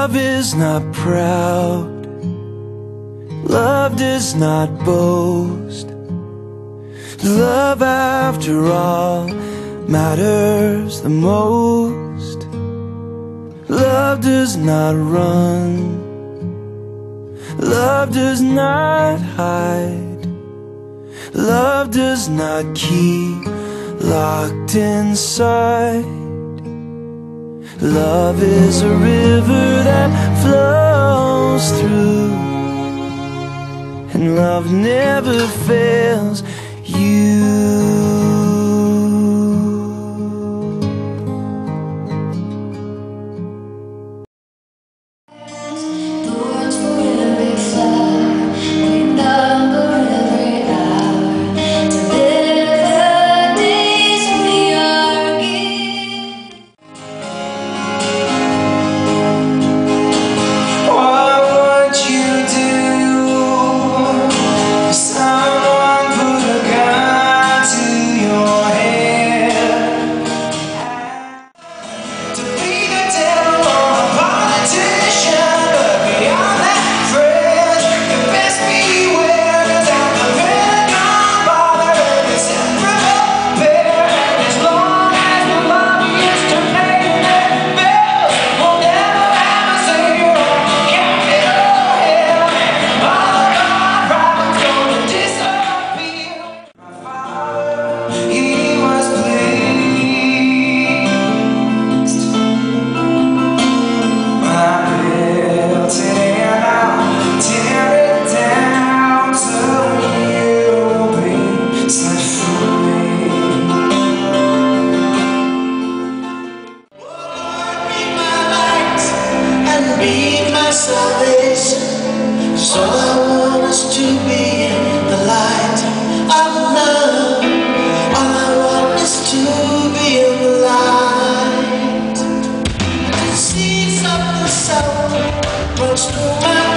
Love is not proud, love does not boast. Love, after all, matters the most. Love does not run, love does not hide, love does not keep locked inside. Love is a river that flows through, and love never fails you. Salvation, so I want us to be in the light of love. All I want is to be in the light. The seeds of the soul runs through my